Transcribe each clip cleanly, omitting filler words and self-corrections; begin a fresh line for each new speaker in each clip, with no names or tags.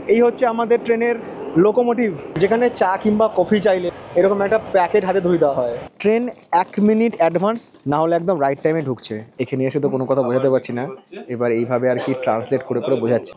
এই হচ্ছে আমাদের ট্রেনের লোকোমোটিভ, যেখানে চা কিংবা কফি চাইলে এরকম একটা প্যাকেট হাতে ধরে দেওয়া হয়। ট্রেন 1 মিনিট অ্যাডভান্স না হলে একদম রাইট টাইমে ঢুকছে। এখানে এসে তো কোনো কথা বোঝাতে পারছি না, এবার এইভাবে আর কি ট্রান্সলেট করে করে বোঝাচ্ছি।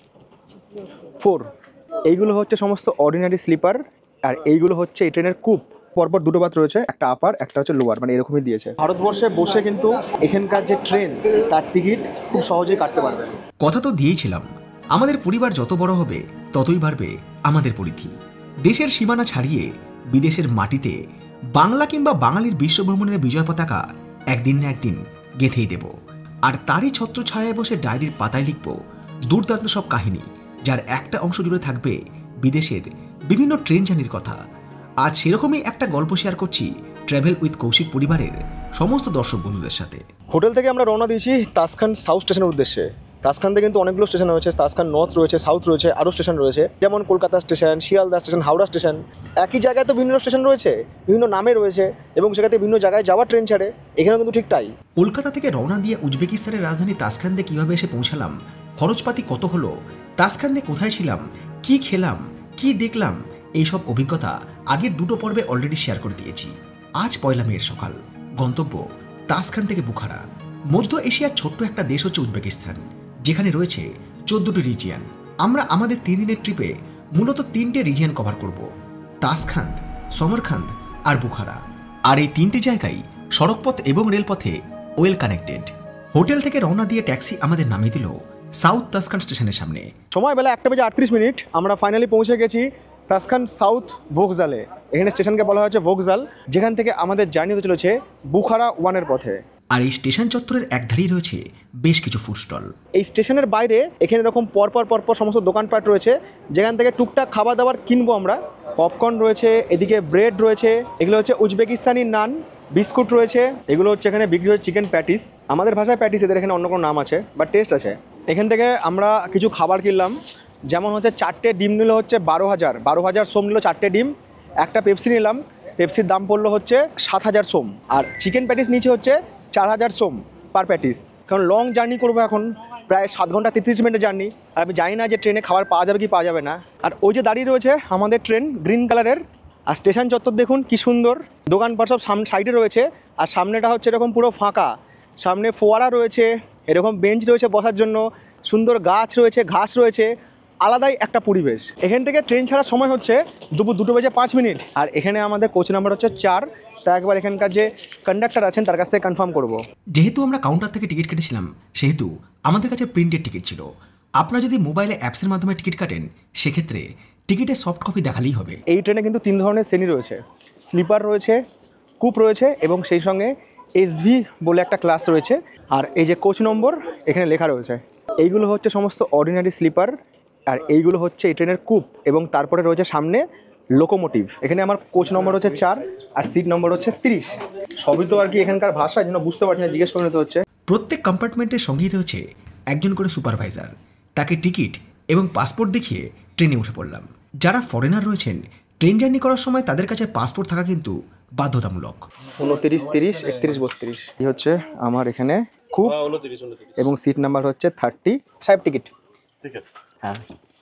4, এইগুলো হচ্ছে সমস্ত অর্ডিনারি স্লিপার, আর এইগুলো হচ্ছে এই ট্রেনের কুপ। পরপর দুটো বাথ রয়েছে, একটা আপার একটা হচ্ছে লোয়ার, মানে এরকমই দিয়েছে। ভারতবর্ষে বসে কিন্তু এখানকার যে ট্রেন তার টিকিট খুব সহজেই কাটতে পারবেন।
কথা তো দিয়েছিলাম, আমাদের পরিবার যত বড় হবে ততই বাড়বে আমাদের পরিধি। দেশের সীমানা ছাড়িয়ে বিদেশের মাটিতে বাংলা কিংবা বাঙালির বিশ্বভ্রমণের বিজয় পতাকা একদিন না একদিন গেঁথেই দেব। আর তারই ছত্রছায়ায় বসে ডায়েরির পাতায় লিখব দুর্দান্ত সব কাহিনী, যার একটা অংশ জুড়ে থাকবে বিদেশের বিভিন্ন ট্রেন জার্নির কথা। আজ সেরকমই একটা গল্প শেয়ার করছি ট্রাভেল উইথ কৌশিক পরিবারের সমস্ত দর্শক বন্ধুদের সাথে।
হোটেল থেকে আমরা রওনা দিয়েছি তাসখান সাউথ স্টেশনের উদ্দেশ্যে। তাসখানতে কিন্তু অনেকগুলো স্টেশন রয়েছে, তাসখান নর্থ রয়েছে, সাউথ রয়েছে, আরও স্টেশন রয়েছে, যেমন Kolkata station, Sealdah station, Howrah station. একই জায়গায় তো বিভিন্ন স্টেশন রয়েছে, বিভিন্ন নামে রয়েছে, এবং সেখানে বিভিন্ন জায়গায় যাওয়ার ট্রেন ছাড়ে। এখানেও কিন্তু ঠিক তাই।
কলকাতা থেকে রওনা দিয়ে উজবেকিস্তানের রাজধানী তাসখান্দে কিভাবে এসে পৌঁছালাম, খরচপাতি কত হলো, তাসখান্দে কোথায় ছিলাম, কি খেলাম, কি দেখলাম, এইসব অভিজ্ঞতা আগের দুটো পর্বে অলরেডি শেয়ার করে দিয়েছি। আজ 1 মের সকাল, গন্তব্য তাসখান থেকে বুখারা। মধ্য এশিয়ার ছোট্ট একটা দেশ হচ্ছে উজবেকিস্তান, যেখানে রয়েছে 14টি রিজিয়ন। আমরা আমাদের 3 দিনের ট্রিপে মূলত 3টে রিজিয়ন কভার করব, তাসখান্দ, সমরখান্দ আর বুখারা। আর এই 3টে জায়গায় সড়কপথ এবং রেলপথে ওয়েল কানেক্টেড। হোটেল থেকে রওনা দিয়ে ট্যাক্সি আমাদের নামিয়ে দিল সাউথ তাসখান স্টেশনের সামনে।
সময় বেলা 1:38। আমরা ফাইনালি পৌঁছে গেছি তাসখান সাউথ ভোগজালে। এখানে স্টেশনকে বলা হয়েছে ভোগজাল, যেখান থেকে আমাদের জার্নি হতে চলেছে বুখারা 1-এর পথে।
আর এই স্টেশন চত্বরের একধারেই রয়েছে বেশ কিছু ফুড স্টল।
এই স্টেশনের বাইরে এখানে এরকম পরপর সমস্ত দোকানপাট রয়েছে, যেখান থেকে টুকটাক খাবার দাবার কিনবো আমরা। পপকর্ন রয়েছে, এদিকে ব্রেড রয়েছে, এগুলো হচ্ছে উজবেকিস্তানি নান, বিস্কুট রয়েছে, এগুলো হচ্ছে এখানে বিক্রি হচ্ছে চিকেন প্যাটিস। আমাদের ভাষায় প্যাটিস, এদের এখানে অন্য কোনো নাম আছে, বাট টেস্ট আছে। এখান থেকে আমরা কিছু খাবার কিনলাম, যেমন হচ্ছে 4টে ডিম নিল হচ্ছে 12,000 সোম নিল 4টে ডিম। একটা পেপসি নিলাম, পেপসির দাম পড়লো হচ্ছে 7,000 সোম। আর চিকেন প্যাটিস নিচে হচ্ছে 4,000 সোম পার প্যাটিস। কারণ লং জার্নি করবো এখন, প্রায় 7 ঘন্টা 33 মিনিটের জার্নি, আর আমি জানি না যে ট্রেনে খাবার পাওয়া যাবে কি পাওয়া যাবে না। আর ওই যে দাঁড়িয়ে রয়েছে আমাদের ট্রেন, গ্রিন কালারের। আর স্টেশন চত্বর দেখুন কি সুন্দর, দোকানপাট সব সাইডে রয়েছে, আর সামনেটা হচ্ছে এরকম পুরো ফাঁকা। সামনে ফোয়ারা রয়েছে, এরকম বেঞ্চ রয়েছে বসার জন্য, সুন্দর গাছ রয়েছে, ঘাস রয়েছে, আলাদাই একটা পরিবেশ। এখান থেকে ট্রেন ছাড়ার সময় হচ্ছে দুপুর 2:05। আর এখানে আমাদের কোচ নাম্বার হচ্ছে 4। তা একবার এখানকার যে কন্ডাক্টর আছেন তার কাছ থেকে কনফার্ম করব।
যেহেতু আমরা কাউন্টার থেকে টিকিট কেটেছিলাম, সেহেতু আমাদের কাছে প্রিন্টেড টিকিট ছিল। আপনারা যদি মোবাইলে অ্যাপসের মাধ্যমে টিকিট কাটেন, সেক্ষেত্রে টিকিটের সফট কপি দেখালেই হবে।
এই ট্রেনে কিন্তু 3 ধরনের শ্রেণী রয়েছে, স্লিপার রয়েছে, কুপ রয়েছে, এবং সেই সঙ্গে এসভি বলে একটা ক্লাস রয়েছে। আর এই যে কোচ নম্বর এখানে লেখা রয়েছে, এইগুলো হচ্ছে সমস্ত অর্ডিনারি স্লিপার, আর এইগুলো হচ্ছে এই ট্রেনের কুপ, এবং তারপরে রয়েছে সামনে লোকোমোটিভ। এখানে আমার কোচ নম্বর হচ্ছে 4 আর সিট নম্বর হচ্ছে 30। সবই তো আর কি এখানকার ভাষা, যেন বুঝতে পারছি না, জিজ্ঞেস করে নিতে হচ্ছে।
প্রত্যেক কম্পার্টমেন্টের সঙ্গেই রয়েছে একজন করে সুপারভাইজার। তাকে টিকিট এবং পাসপোর্ট দেখিয়ে ট্রেনে উঠে পড়লাম। যারা ফরেনার রয়েছেন, ট্রেন জার্নি করার সময় তাদের কাছে পাসপোর্ট থাকা কিন্তু বাধ্যতামূলক।
29, 30, 31, 32 এই হচ্ছে আমার এখানে খুব, এবং সিট নাম্বার হচ্ছে 30। সাহেব টিকিট, ঠিক আছে? হ্যাঁ,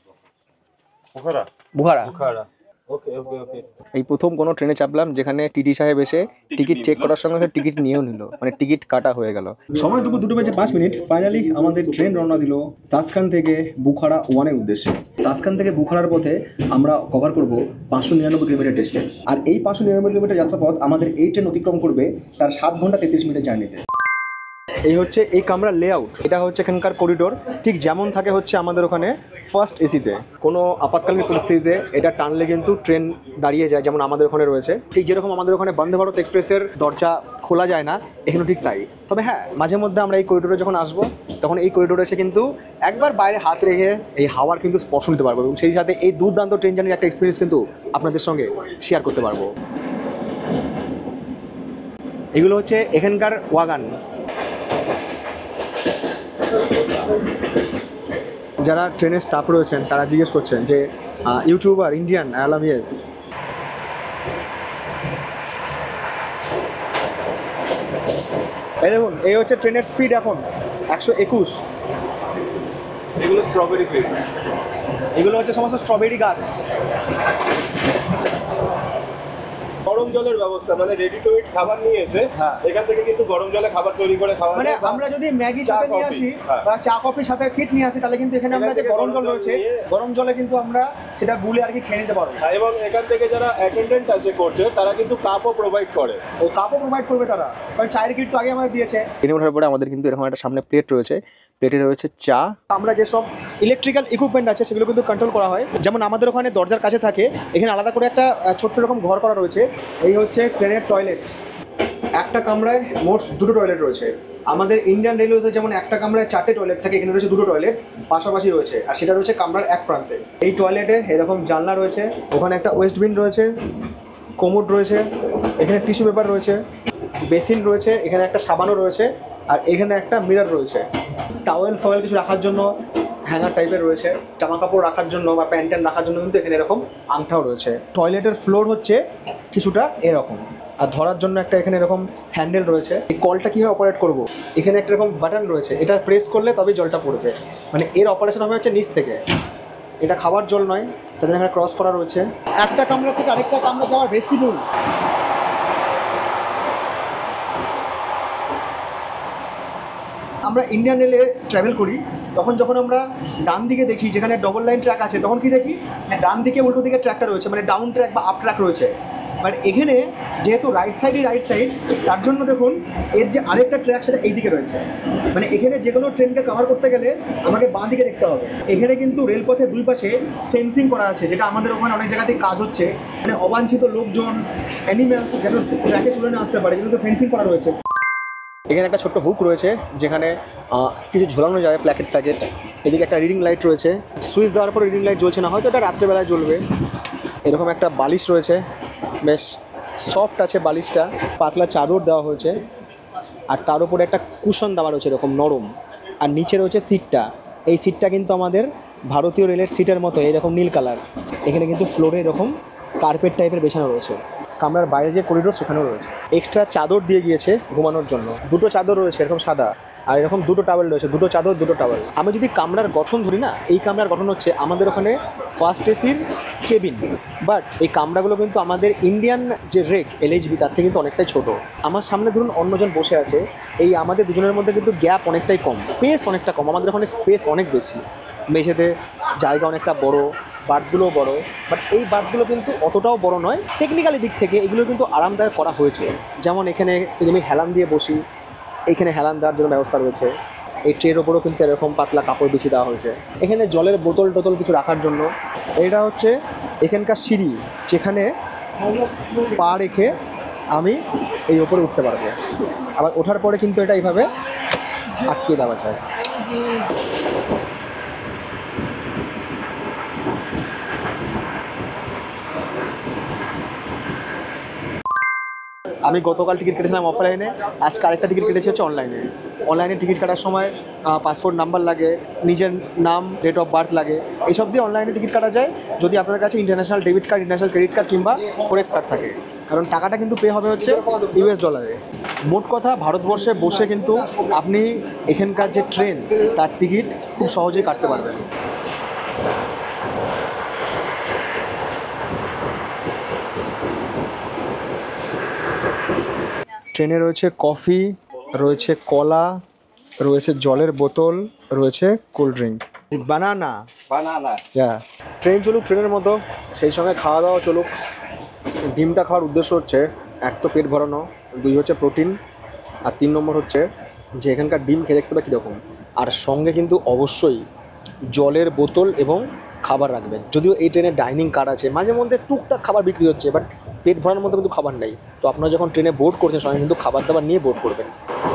বুখারা। এই প্রথম কোনো ট্রেনে চাপলাম যেখানে টিটি সাহেব এসে টিকিট চেক করার সঙ্গে সঙ্গে টিকিট নিয়েও নিল, মানে টিকিট কাটা হয়ে গেল। সময় দুপুর 2:05। ফাইনালি আমাদের ট্রেন রওনা দিল তাসখান থেকে বুখারা 1-এর উদ্দেশ্যে। তাসখান থেকে বুখারার পথে আমরা কভার করব 599 কিলোমিটার ডিস্টেন্স। আর এই 599 কিলোমিটার যাত্রাপথ আমাদের এই ট্রেন অতিক্রম করবে তার 7 ঘন্টা 33 মিনিটের জার্নিতে। এই হচ্ছে এই কামরার লেআউট, এটা হচ্ছে এখানকার করিডোর, ঠিক যেমন থাকে হচ্ছে আমাদের ওখানে ফার্স্ট এসিতে। কোনো আপাতকালীন পরিস্থিতিতে এটা টানলে কিন্তু ট্রেন দাঁড়িয়ে যায়, যেমন আমাদের ওখানে রয়েছে। ঠিক যেরকম আমাদের ওখানে বন্দে ভারত এক্সপ্রেসের দরজা খোলা যায় না, এখানেও ঠিক তাই। তবে হ্যাঁ, মাঝে মধ্যে আমরা এই করিডোরে যখন আসবো, তখন এই করিডোরে এসে কিন্তু একবার বাইরে হাত রেখে এই হাওয়ার কিন্তু স্পর্শ নিতে পারবো, এবং সেই সাথে এই দুর্দান্ত ট্রেন জার্নির একটা এক্সপিরিয়েন্স কিন্তু আপনাদের সঙ্গে শেয়ার করতে পারবো। এগুলো হচ্ছে এখানকার ওয়াগান। যারা ট্রেনের স্টাফ রয়েছেন তারা জিজ্ঞেস করছেন যে ইউটিউবার ইন্ডিয়ান, আলাম ইয়েস। এই দেখুন, এই হচ্ছে ট্রেনের স্পিড এখন 121। এগুলো স্ট্রবেরি ফিড। এগুলো হচ্ছে সমস্ত স্ট্রবেরি গাছ।
গরম জলের ব্যবস্থা, মানে রেডি টু ইট খাবার নিয়ে এসে
হ্যাঁ।
এখান থেকে কিন্তু গরম জলে খাবার তৈরি করে খাওয়া
মানে
যায় বা
আমরা যদি ম্যাগি
চা,
সাথে নিয়ে
কফি,
আসি
হ্যাঁ।
বা চা কফির সাথে কিট নিয়ে আসি, তাহলে কিন্তু এখানে আমরা
এখান
যে
থেকে
গরম জল
গরম জল
রয়েছে,
নিয়ে-
গরম জলে কিন্তু আমরা সেটা গুলে আর কি খেয়ে নিতে পারবো।
এবং এখান থেকে যারা অ্যাটেন্ডেন্ট আছে করছে তারা কিন্তু কাপও প্রোভাইড করে।
ও কাপও প্রোভাইড করবে তারা, কারণ চায়ের কিট তো আগে আমাদের দিয়েছে। ট্রেনে ওঠার পরে আমাদের কিন্তু এরকম একটা সামনে প্লেট রয়েছে, প্লেটে রয়েছে চা। আমরা যেসব ইলেকট্রিক্যাল ইকুইপমেন্ট আছে সেগুলো কিন্তু কন্ট্রোল করা হয়, যেমন আমাদের ওখানে দরজার কাছে থাকে, এখানে আলাদা করে একটা ছোট্ট রকম ঘর করা রয়েছে। এই হচ্ছে ট্রেনের টয়লেট। একটা কামরায় মোট দুটো টয়লেট রয়েছে। আমাদের ইন্ডিয়ান রেলওয়েতে যেমন একটা কামরায় 4টে টয়লেট থাকে, এখানে রয়েছে দুটো টয়লেট পাশাপাশি রয়েছে, আর সেটা রয়েছে কামরার এক প্রান্তে। এই টয়লেটে এরকম জানলা রয়েছে, ওখানে একটা ওয়েস্ট বিন রয়েছে, কোমোড রয়েছে, এখানে টিস্যু পেপার রয়েছে, বেসিন রয়েছে, এখানে একটা সাবানও রয়েছে, আর এখানে একটা মিরর রয়েছে। টাওয়েল ফয়েল কিছু রাখার জন্য হ্যাঙ্গার টাইপের রয়েছে, জামা কাপড় রাখার জন্য বা প্যান্ট ট্যান্ট রাখার জন্য কিন্তু এখানে এরকম আংটাও রয়েছে। টয়লেটের ফ্লোর হচ্ছে কিছুটা এরকম, আর ধরার জন্য একটা এখানে এরকম হ্যান্ডেল রয়েছে। এই কলটা কীভাবে অপারেট করব, এখানে একটা এরকম বাটন রয়েছে, এটা প্রেস করলে তবেই জলটা পড়বে। মানে এর অপারেশন হবে হচ্ছে নিচ থেকে, এটা খাবার জল নয়, তাদের এখানে ক্রস করা রয়েছে। একটা কামরা থেকে আরেকটা কামরা যাওয়ার ভেস্টিবিউল। আমরা ইন্ডিয়ান রেলে ট্রাভেল করি, তখন যখন আমরা ডান দিকে দেখি যেখানে ডবল লাইন ট্র্যাক আছে, তখন কি দেখি ডান দিকে উল্টো দিকে ট্র্যাকটা রয়েছে, মানে ডাউন ট্র্যাক বা আপ ট্র্যাক রয়েছে। বাট এখানে যেহেতু রাইট সাইড, তার জন্য দেখুন এর যে আরেকটা ট্র্যাক সেটা এই দিকে রয়েছে। মানে এখানে যে কোনো ট্রেনকে কভার করতে গেলে আমাকে বাঁ দিকে দেখতে হবে। এখানে কিন্তু রেলপথের দুই পাশে ফেন্সিং করা আছে, যেটা আমাদের ওখানে অনেক জায়গাতেই কাজ হচ্ছে, মানে অবাঞ্ছিত লোকজন, অ্যানিম্যালস যেন ট্র্যাকে চলে না আসতে পারে, কিন্তু ফেন্সিং করা রয়েছে। এখানে একটা ছোট্ট হুক রয়েছে যেখানে কিছু ঝোলানো যায়, প্ল্যাকেট। এদিকে একটা রিডিং লাইট রয়েছে, সুইচ দেওয়ার পর রিডিং লাইট জ্বলছে না, হয়তো এটা রাত্রেবেলায় জ্বলবে। এরকম একটা বালিশ রয়েছে, বেশ সফট আছে বালিশটা, পাতলা চাদর দেওয়া হয়েছে, আর তার উপরে একটা কুশন দেওয়া রয়েছে এরকম নরম। আর নিচে রয়েছে সিটটা, এই সিটটা কিন্তু আমাদের ভারতীয় রেলের সিটের মতো এরকম নীল কালার। এখানে কিন্তু ফ্লোরে এরকম কার্পেট টাইপের বেছানো রয়েছে। কামরার বাইরে যে করিডোর সেখানেও রয়েছে। এক্সট্রা চাদর দিয়ে গিয়েছে ঘুমানোর জন্য, দুটো চাদর রয়েছে এরকম সাদা, আর এরকম দুটো টাওয়েল রয়েছে, দুটো চাদর দুটো টাওয়েল। আমি যদি কামরার গঠন ধরি না, এই কামরার গঠন হচ্ছে আমাদের ওখানে ফার্স্ট এসির কেবিন, বাট এই কামরাগুলো কিন্তু আমাদের ইন্ডিয়ান যে রেক এলএইচবি তার থেকে কিন্তু অনেকটাই ছোট। আমার সামনে ধরুন অন্যজন বসে আছে, এই আমাদের দুজনের মধ্যে কিন্তু গ্যাপ অনেকটাই কম, স্পেস অনেকটা কম। আমাদের ওখানে স্পেস অনেক বেশি, মেঝেতে জায়গা অনেকটা বড়, বার্থগুলোও বড়, বাট এই বার্থগুলো কিন্তু অতটাও বড় নয়। টেকনিক্যালি দিক থেকে এগুলো কিন্তু আরামদায়ক করা হয়েছে। যেমন এখানে যদি আমি হেলান দিয়ে বসি, এখানে হেলান দেওয়ার জন্য ব্যবস্থা রয়েছে। এই ট্রের ওপরেও কিন্তু এরকম পাতলা কাপড় বিছিয়ে দেওয়া হয়েছে। এখানে জলের বোতল টোতল কিছু রাখার জন্য। এটা হচ্ছে এখানকার সিঁড়ি, যেখানে পা রেখে আমি এই ওপরে উঠতে পারবো। আবার ওঠার পরে কিন্তু এটা এইভাবে আটকে দেওয়া যায়। আমি গতকাল টিকিট কেটেছিলাম অফলাইনে, আজকে আরেকটা টিকিট কেটেছি হচ্ছে অনলাইনে। অনলাইনে টিকিট কাটার সময় পাসপোর্ট নাম্বার লাগে, নিজের নাম, ডেট অফ বার্থ লাগে, এইসব দিয়ে অনলাইনে টিকিট কাটা যায় যদি আপনার কাছে international debit card, international credit card কিংবা ফরেক্স কার্ড থাকে, কারণ টাকাটা কিন্তু পে হবে হচ্ছে ইউএস ডলারে। মোট কথা ভারতবর্ষে বসে কিন্তু আপনি এখানকার যে ট্রেন তার টিকিট খুব সহজেই কাটতে পারবেন। ট্রেনে রয়েছে কফি, রয়েছে কলা, রয়েছে জলের বোতল, রয়েছে কোল্ড ড্রিঙ্ক, বানানা। ট্রেন চলুক ট্রেনের মতো, সেই সঙ্গে খাওয়া দাওয়া চলুক। ডিমটা খাওয়ার উদ্দেশ্য হচ্ছে এক তো পেট ভরানো, দুই হচ্ছে প্রোটিন, আর 3 নম্বর হচ্ছে যে এখানকার ডিম খেয়ে দেখতে পাবে কীরকম। আর সঙ্গে কিন্তু অবশ্যই জলের বোতল এবং খাবার রাখবেন। যদিও এই ট্রেনে ডাইনিং কার আছে, মাঝে মধ্যে টুকটাক খাবার বিক্রি হচ্ছে, বাট পেট ভরানোর মধ্যে কিন্তু খাবার নেই। তো আপনারা যখন ট্রেনে বোর্ড করছেন সঙ্গে কিন্তু খাবার দাবার নিয়ে বোর্ড করবেন।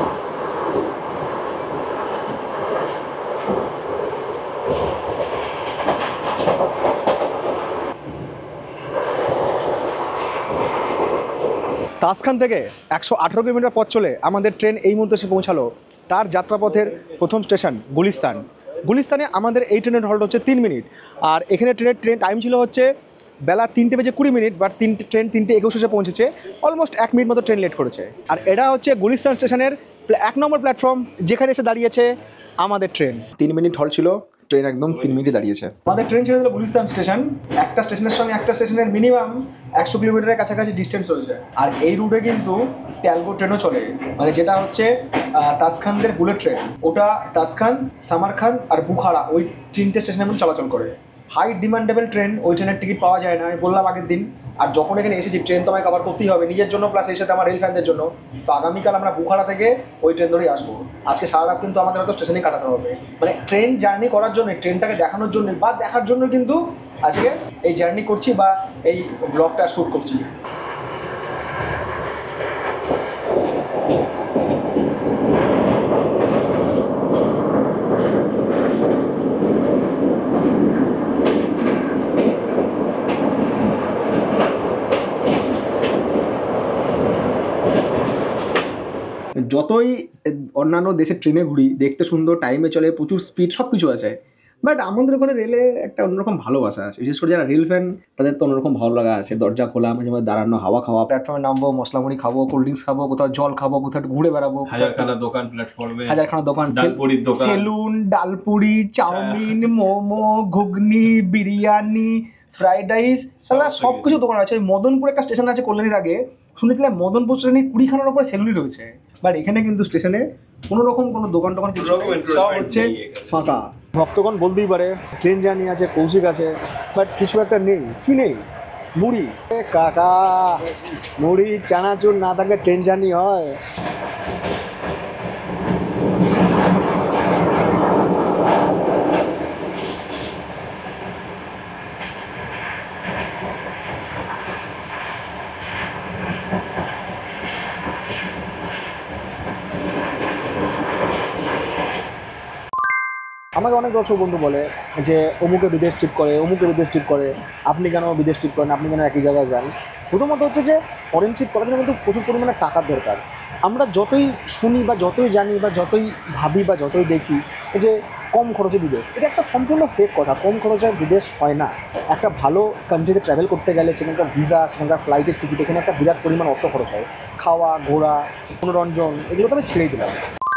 তাসখান থেকে 118 কিলোমিটার পথ চলে আমাদের ট্রেন এই মুহূর্তে এসে পৌঁছালো তার যাত্রাপথের প্রথম স্টেশন গুলিস্তান। গুলিস্তানে আমাদের এই ট্রেনের হল্ট হচ্ছে 3 মিনিট, আর এখানে ট্রেন টাইম ছিল হচ্ছে বেলা 3:20 বাট ট্রেন 3:21 এসে পৌঁছেছে, অলমোস্ট 1 মিনিট মতো ট্রেন লেট করেছে। আর এটা হচ্ছে গুলিস্তান স্টেশনের 1 নম্বর প্ল্যাটফর্ম, যেখানে এসে দাঁড়িয়েছে আমাদের ট্রেন 3 মিনিট হল ছিল, ট্রেন একদম 3 মিনিটে দাঁড়িয়েছে। আমাদের ট্রেন ছেড়ে দিল গুলিস্তান স্টেশন। একটা স্টেশনের সঙ্গে একটা স্টেশনের মিনিমাম 100 কিলোমিটারের কাছাকাছি ডিস্টেন্স রয়েছে। আর এই রুটে কিন্তু ট্যালগো ট্রেনও চলে, মানে যেটা হচ্ছে তাসখানদের বুলেট ট্রেন। ওটা তাসখান, সামারখান আর বুখারা ওই 3টে স্টেশনে এখন চলাচল করে। হাই ডিমান্ডেবল ট্রেন, ওই ট্রেনের টিকিট পাওয়া যায় না, আমি বললাম আগের দিন। আর যখন এখানে এসেছি ট্রেন তো আমায় কভার করতেই হবে, নিজের জন্য প্লাস এই সাথে আমার রেল ফ্যানদের জন্য। তো আগামীকাল আমরা বুখারা থেকে ওই ট্রেন ধরেই আসবো। আজকে সারা রাত কিন্তু আমাদের হয়তো স্টেশনেই কাটাতে হবে, মানে ট্রেন জার্নি করার জন্য, ট্রেনটাকে দেখানোর জন্য বা দেখার জন্য কিন্তু আজকে এই জার্নি করছি বা এই ব্লগটা শ্যুট করছি। যতই অন্যান্য দেশের ট্রেনে ঘুরি, দেখতে সুন্দর, টাইমে চলে, প্রচুর স্পিড, সব কিছু আছে, বাট আমাদের ওখানে রেলে একটা অন্যরকম ভালোবাসা আছে। বিশেষ করে যারা রেল ফ্যান তাদের তো অন্যরকম ভালো লাগা আছে। দরজা খোলা, মাঝে মাঝে দাঁড়ানো, হাওয়া খাওয়া, প্ল্যাটফর্মে নামবো, মশলা মুড়ি খাবো, কোল্ড ড্রিঙ্কস খাবো, কোথাও জল খাবো, কোথাও একটু ঘুরে বেড়াবো,
হাজারখানা দোকান প্ল্যাটফর্মে,
হাজারখানা দোকান,
ডালপুরির দোকান,
সেলুন, ডালপুরি, চাউমিন, মোমো, ঘুগনি, বিরিয়ানি, ফ্রাইড রাইস, সব কিছু দোকান আছে। মদনপুর একটা স্টেশন আছে কল্যাণীর আগে, শুনেছিলাম মদনপুর স্টেশনে 20খানার উপরে সেলুনই রয়েছে, বাট এখানে কিন্তু স্টেশনে কোনো রকম কোনো দোকান টোকান কিছু সব হচ্ছে ফাঁকা। ভক্তগণ বলতেই পারে ট্রেন জার্নি আছে, কৌশিক আছে, বাট কিছু একটা নেই। কি নেই? মুড়ি। কাকা, মুড়ি চানাচুর না থাকলে ট্রেন জার্নি হয়? আমাকে অনেক দর্শক বন্ধু বলে যে অমুকে বিদেশ ট্রিপ করে, অমুকে বিদেশ ট্রিপ করে, আপনি কেন বিদেশ ট্রিপ করেন, আপনি কেন একই জায়গায় যান? প্রথমত হচ্ছে যে ফরেন ট্রিপ করার জন্য কিন্তু প্রচুর পরিমাণে টাকার দরকার। আমরা যতই শুনি বা যতই জানি বা যতই ভাবি বা যতই দেখি যে কম খরচে বিদেশ, এটা একটা সম্পূর্ণ ফেক কথা। কম খরচে বিদেশ হয় না। একটা ভালো কান্ট্রিতে ট্রাভেল করতে গেলে সেখানকার ভিসা, সেখানকার ফ্লাইটের টিকিট, এখানে একটা বিরাট পরিমাণ অর্থ খরচ হয়। খাওয়া, ঘোরা, মনোরঞ্জন, এগুলো তো আমি ছেড়েই দিলাম।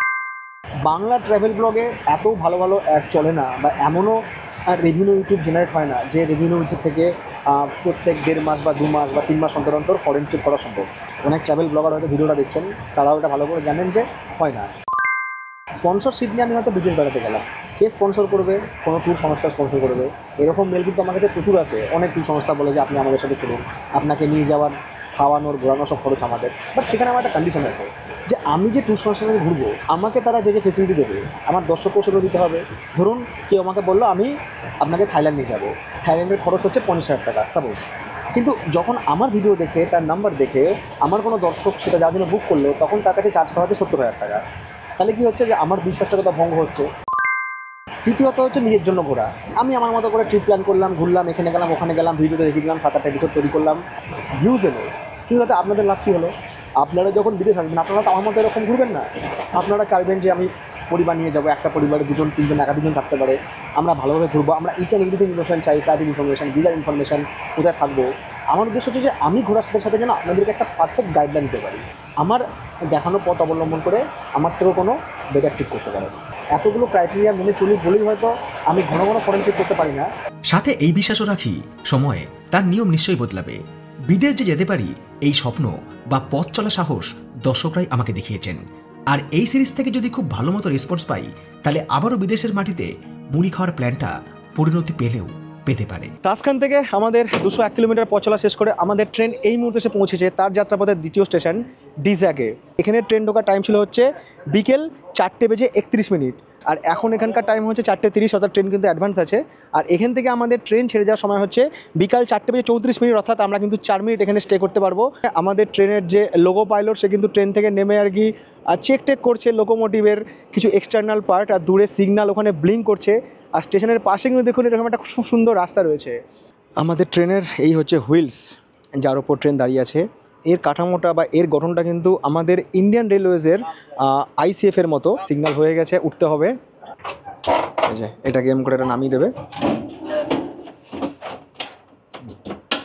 বাংলা ট্রাভেল ব্লগে এত ভালো ভালো অ্যাড চলে না, বা এমনও রেভিনিউ ইউটিউব জেনারেট হয় না যে রেভিনিউ ইউটিউব থেকে প্রত্যেক 1.5 মাস বা 2 মাস বা 3 মাস অন্তর অন্তর ফরেন ট্রিপ করা সম্ভব। অনেক ট্রাভেল ব্লগার হয়তো ভিডিওটা দেখছেন, তারাও এটা ভালো করে জানেন যে হয় না। স্পন্সরশিপ নিয়ে আমি হয়তো বিদেশ বেড়াতে গেলাম, কে স্পন্সর করবে? কোনো ট্যুর সংস্থা স্পন্সর করবে। এরকম মেল কিন্তু আমার কাছে প্রচুর আসে। অনেক ট্যুর সংস্থা বলে যে আপনি আমাদের সাথে চলুন, আপনাকে নিয়ে যাওয়ার, খাওয়ানোর, ঘোরানোর সব খরচ আমাদের। বাট সেখানে আমার একটা কন্ডিশন আছে যে আমি যে ট্যুর সংস্থার সাথে ঘুরবো, আমাকে তারা যে যে ফেসিলিটি দেবে আমার দর্শককেও সেগুলো দিতে হবে। ধরুন কেউ আমাকে বললো আমি আপনাকে থাইল্যান্ড নিয়ে যাবো, থাইল্যান্ডের খরচ হচ্ছে 50,000 টাকা সাপোজ। কিন্তু যখন আমার ভিডিও দেখে, তার নাম্বার দেখে আমার কোনো দর্শক সেটা যার জন্য বুক করলো, তখন তার কাছে চার্জ করা হচ্ছে 70,000 টাকা। তাহলে কী হচ্ছে যে আমার বিশ্বাসটা কথা ভঙ্গ হচ্ছে। তৃতীয়ত হচ্ছে নিজের জন্য ঘোরা। আমি আমার মতো করে ট্রিপ প্ল্যান করলাম, ঘুরলাম, এখানে গেলাম, ওখানে গেলাম, ভিডিওতে দেখিয়ে দিলাম, 7-8 এপিসোড তৈরি করলাম, ভিউজ এলো। কিন্তু হয়তো আপনাদের লাভ কী হলো? আপনারা যখন বিদেশ আসবেন আপনারা তো আমার মতো এরকম ঘুরবেন না। আপনারা চাইবেন যে আমি পরিবার নিয়ে যাবো, একটা পরিবারে 2জন 3জন একাধিকজন থাকতে পারে, আমরা ভালোভাবে ঘুরবো, আমরা ইচ অ্যান্ড এভরিথিং ইনফরমেশন চাই, ফ্লাইটের ইনফরমেশন, ভিসার ইনফরমেশন, কোথায় থাকবো। আমার উদ্দেশ্য হচ্ছে যে আমি ঘোরার সাথে সাথে যেন আপনাদেরকে একটা পারফেক্ট গাইডলাইন দিতে পারি, আমার দেখানো পথ অবলম্বন করে আমার থেকেও কোনো বেটার ট্রিপ করতে পারে। এতগুলো ক্রাইটেরিয়া মেনে চলি বলেই হয়তো আমি ঘন ঘন ফরেন ট্রিপ করতে পারি না।
সাথে এই বিশ্বাসও রাখি সময়ে তার নিয়ম নিশ্চয়ই বদলাবে। বিদেশ যে যেতে পারি এই স্বপ্ন বা পথ চলা সাহস দর্শকরাই আমাকে দেখিয়েছেন। আর এই সিরিজ থেকে যদি খুব ভালো মতো রেসপন্স পাই, তাহলে আবারও বিদেশের মাটিতে মুড়ি খাওয়ার প্ল্যানটা পরিণতি পেলেও পেতে পারে।
তাসখান থেকে আমাদের 201 কিলোমিটার পথ চলা শেষ করে আমাদের ট্রেন এই মুহূর্তে এসে পৌঁছেছে তার যাত্রাপথের দ্বিতীয় স্টেশন ডিজ্যাগে। এখানে ট্রেন ঢোকার টাইম ছিল হচ্ছে বিকেল 4:31। আর এখন এখানকার টাইম হচ্ছে 4:30, অর্থাৎ ট্রেন কিন্তু অ্যাডভান্স আছে। আর এখান থেকে আমাদের ট্রেন ছেড়ে যাওয়ার সময় হচ্ছে বিকাল 4:34, অর্থাৎ আমরা কিন্তু 4 মিনিট এখানে স্টে করতে পারবো। আমাদের ট্রেনের যে লোকো পাইলট সে কিন্তু ট্রেন থেকে নেমে আর কি চেক করছে লোকোমোটিভের কিছু এক্সটার্নাল পার্ট, আর দূরে সিগন্যাল ওখানে ব্লিঙ্ক করছে। আর স্টেশনের পাশে কিন্তু দেখুন এরকম একটা খুব সুন্দর রাস্তা রয়েছে। আমাদের ট্রেনের এই হচ্ছে হুইলস, যার ওপর ট্রেন দাঁড়িয়ে আছে। এর কাঠামোটা বা এর গঠনটা কিন্তু আমাদের ইন্ডিয়ান রেলওয়েজের ICF-এর মতো। সিগন্যাল হয়ে গেছে, উঠতে হবে। এই যে এটাকে এম করে এটা নামিয়ে দেবে।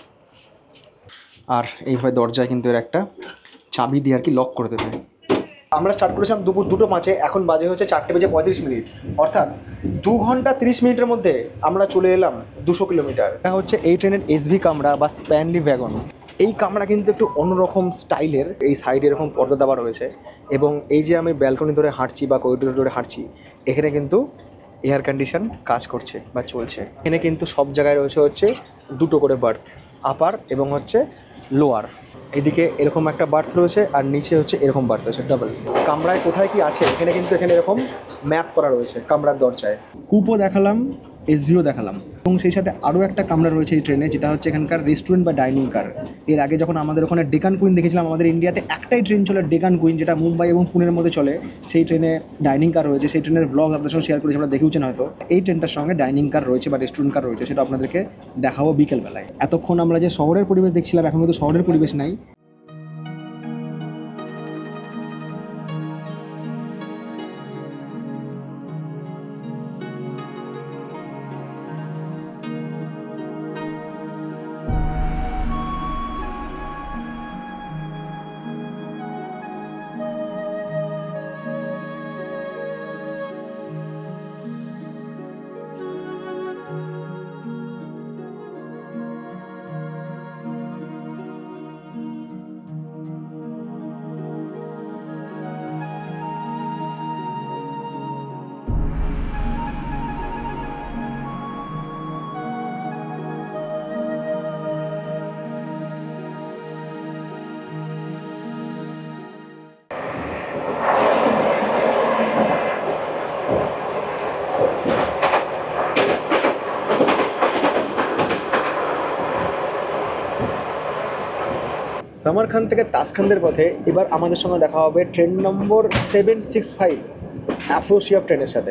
আর এইভাবে দরজায় কিন্তু এর একটা চাবি দিয়ে আর কি লক করে দেবে। আমরা স্টার্ট করেছিলাম দুপুর 2:05, এখন বাজে হচ্ছে 4:35, অর্থাৎ 2 ঘন্টা 30 মিনিটের মধ্যে আমরা চলে এলাম 200 কিলোমিটার। এটা হচ্ছে এই ট্রেনের এসভি কামরা বা স্প্যানলি ওয়াগন। এই কামরা কিন্তু একটু অন্যরকম স্টাইলের, এই সাইডে এরকম পর্দা দেওয়া রয়েছে এবং এই যে আমি ব্যালকনি ধরে হাঁটছি বা করিডোর ধরে হাঁটছি, এখানে কিন্তু এয়ার কন্ডিশন কাজ করছে বা চলছে। এখানে কিন্তু সব জায়গায় রয়েছে হচ্ছে 2টো করে বার্থ, আপার এবং হচ্ছে লোয়ার। এদিকে এরকম একটা বার্থ রয়েছে আর নিচে হচ্ছে এরকম বার্থ রয়েছে ডাবল। কামরায় কোথায় কি আছে এখানে কিন্তু এখানে এরকম ম্যাপ করা রয়েছে কামরার দরজায়। কূপও দেখালাম, এসভিও দেখালাম এবং সেই সাথে আরও একটা কামরা রয়েছে এই ট্রেনে, যেটা হচ্ছে এখানকার রেস্টুরেন্ট বা ডাইনিং কার। এর আগে যখন আমাদের ওখানে ডেকান কুইন দেখেছিলাম, আমাদের ইন্ডিয়াতে একটাই ট্রেন চলে ডেকান কুইন, যেটা মুম্বাই এবং পুনের মধ্যে চলে। সেই ট্রেনে ডাইনিং কার রয়েছে, সেই ট্রেনের ব্লগ আপনাদের সঙ্গে শেয়ার করেছি, আমরা দেখেওছেন হয়তো। এই ট্রেনটার সঙ্গে ডাইনিং কার রয়েছে বা রেস্টুরেন্ট কার রয়েছে, সেটা আপনাদেরকে দেখাবো বিকেলবেলায়। এতক্ষণ আমরা যে শহরের পরিবেশ দেখছিলাম, এখন কিন্তু শহরের পরিবেশ নাই। সামারখান থেকে তাসখান্দের পথে এবার আমাদের সঙ্গে দেখা হবে ট্রেন নম্বর 765 অ্যাফ্রোশিয়াপ ট্রেনের সাথে।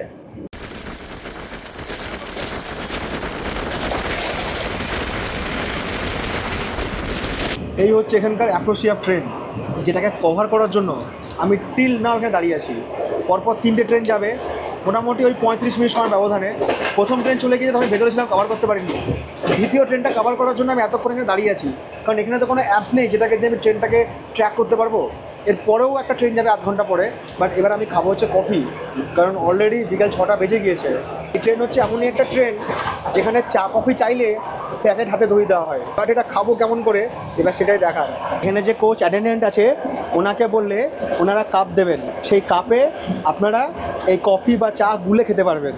এই হচ্ছে এখানকার অ্যাফ্রোশিয়াপ ট্রেন, যেটাকে কভার করার জন্য আমি টিল নাও এখানে দাঁড়িয়ে আছি। পরপর 3টে ট্রেন যাবে, মোটামুটি ওই 35 মিনিট সময় ব্যবধানে। প্রথম ট্রেন চলে গিয়ে আমি ভেতরে ছিলাম, কভার করতে পারিনি। দ্বিতীয় ট্রেনটা কভার করার জন্য আমি এতক্ষণ এখানে দাঁড়িয়ে আছি, কারণ এখানে তো কোনো অ্যাপস নেই যেটাকে দিয়ে আমি ট্রেনটাকে ট্র্যাক করতে পারবো। এরপরেও একটা ট্রেন যাবে আধ ঘন্টা পরে, বাট এবার আমি খাবো হচ্ছে কফি, কারণ অলরেডি বিকাল 6টা বেজে গিয়েছে। এই ট্রেন হচ্ছে এমনই একটা ট্রেন যেখানে চা কফি চাইলে প্যাকেট হাতে ধরিয়ে দেওয়া হয়, বাট এটা খাবো কেমন করে এবার সেটাই দেখার। এখানে যে কোচ অ্যাটেন্ডেন্ট আছে ওনাকে বললে ওনারা কাপ দেবেন, সেই কাপে আপনারা এই কফি বা চা গুলে খেতে পারবেন।